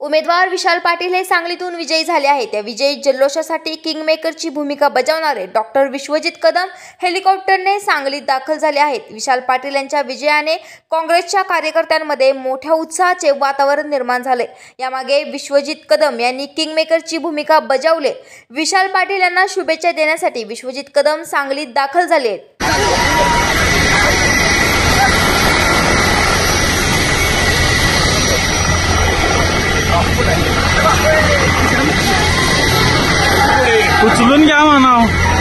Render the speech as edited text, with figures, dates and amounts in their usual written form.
उमेदवार विशाल पाटील हे सांगलीतून विजयी झाले आहेत। त्या विजयी जल्लोषासाठी किंगमेकरची भूमिका बजावणारे डॉक्टर विश्वजित कदम हेलिकॉप्टरने सांगलीत दाखल झाले आहेत। विशाल पाटील यांच्या विजयाने काँग्रेसच्या कार्यकर्त्यांमध्ये मोठ्या उत्साहाचे वातावरण निर्माण झाले। यामागे विश्वजित कदम यांनी किंगमेकरची भूमिका बजावली। विशाल पाटील यांना शुभेच्छा देण्यासाठी विश्वजित कदम सांगलीत दाखल झाले आहेत। उचलून घ्या म्हणाव।